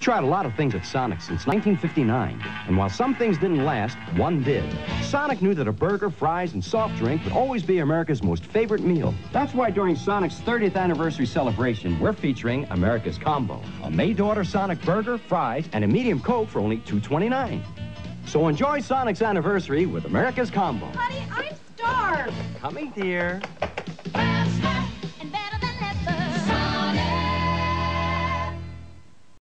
Tried a lot of things at Sonic since 1959, and while some things didn't last, one did. Sonic knew that a burger, fries, and soft drink would always be America's most favorite meal. That's why during Sonic's 30th anniversary celebration, we're featuring America's Combo. A May-to-order Sonic burger, fries, and a medium Coke for only $2.29. So enjoy Sonic's anniversary with America's Combo. Honey, I'm starved. Coming, dear.